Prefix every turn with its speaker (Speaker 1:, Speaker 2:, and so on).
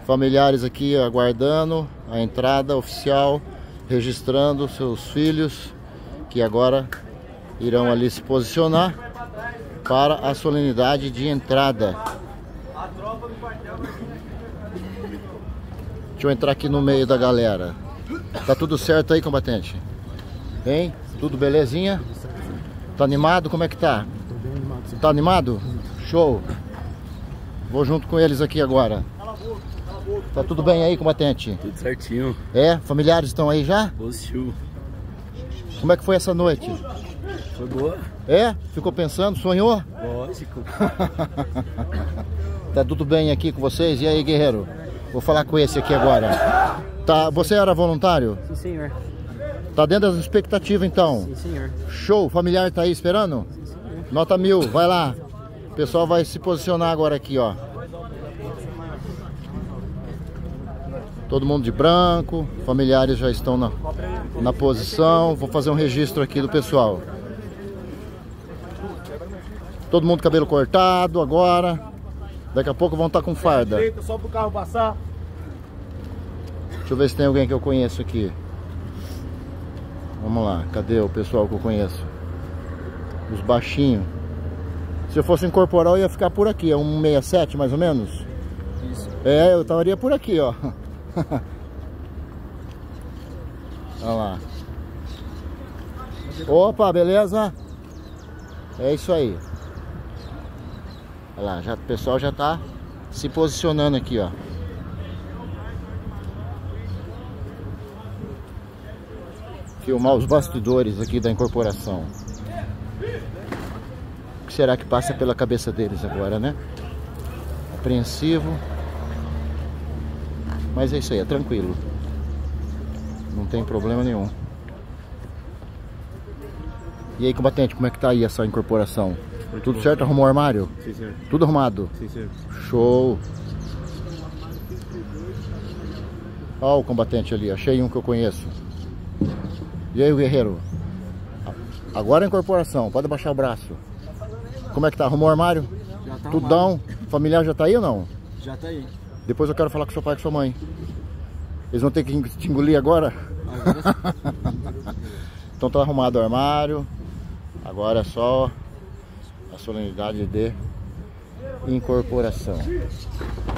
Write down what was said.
Speaker 1: Familiares aqui aguardando a entrada oficial, registrando seus filhos, que agora irão ali se posicionar para a solenidade de entrada. Deixa eu entrar aqui no meio da galera. Tá tudo certo aí, combatente? Bem? Tudo belezinha? Tá animado? Como é que tá?
Speaker 2: Tô bem animado, sim.
Speaker 1: Tá animado? Show! Vou junto com eles aqui agora. Tá tudo bem aí, combatente?
Speaker 2: Tudo certinho.
Speaker 1: É? Familiares estão aí já?
Speaker 2: Positivo.
Speaker 1: Como é que foi essa noite?
Speaker 2: Foi boa?
Speaker 1: É? Ficou pensando? Sonhou?
Speaker 2: Lógico.
Speaker 1: Tá tudo bem aqui com vocês? E aí, guerreiro? Vou falar com esse aqui agora. Tá, você era voluntário?
Speaker 2: Sim, senhor.
Speaker 1: Tá dentro das expectativas, então?
Speaker 2: Sim, senhor.
Speaker 1: Show! O familiar tá aí esperando?
Speaker 2: Sim, senhor.
Speaker 1: Nota 1000, vai lá. O pessoal vai se posicionar agora aqui, ó. Todo mundo de branco, familiares já estão na posição. Vou fazer um registro aqui do pessoal. Todo mundo cabelo cortado agora. Daqui a pouco vão estar com farda.
Speaker 3: Só pro carro passar.
Speaker 1: Deixa eu ver se tem alguém que eu conheço aqui. Vamos lá, cadê o pessoal que eu conheço? Os baixinhos. Se eu fosse incorporar, eu ia ficar por aqui. É 167 mais ou menos?
Speaker 2: Isso.
Speaker 1: É, eu estaria por aqui, ó. Olha lá. Opa, beleza? É isso aí. Olha lá, já, o pessoal já tá se posicionando aqui, ó. Filmar os bastidores aqui da incorporação. O que será que passa pela cabeça deles agora, né? Apreensivo. Mas é isso aí, é tranquilo. Não tem problema nenhum. E aí, combatente, como é que tá aí essa incorporação? Tudo certo? Arrumou o armário?
Speaker 2: Sim, senhor.
Speaker 1: Tudo arrumado?
Speaker 2: Sim, senhor.
Speaker 1: Show! Ó o combatente ali, achei um que eu conheço. E aí, o guerreiro? Agora a incorporação, pode abaixar o braço. Como é que tá? Arrumou o armário?
Speaker 2: Já tá
Speaker 1: Tudão?
Speaker 2: arrumado.
Speaker 1: Familiar já tá aí ou não?
Speaker 2: Já tá aí.
Speaker 1: Depois eu quero falar com seu pai e com sua mãe. Eles vão ter que te engolir agora?
Speaker 2: Agora
Speaker 1: Então tá arrumado o armário. Agora é só a solenidade de incorporação.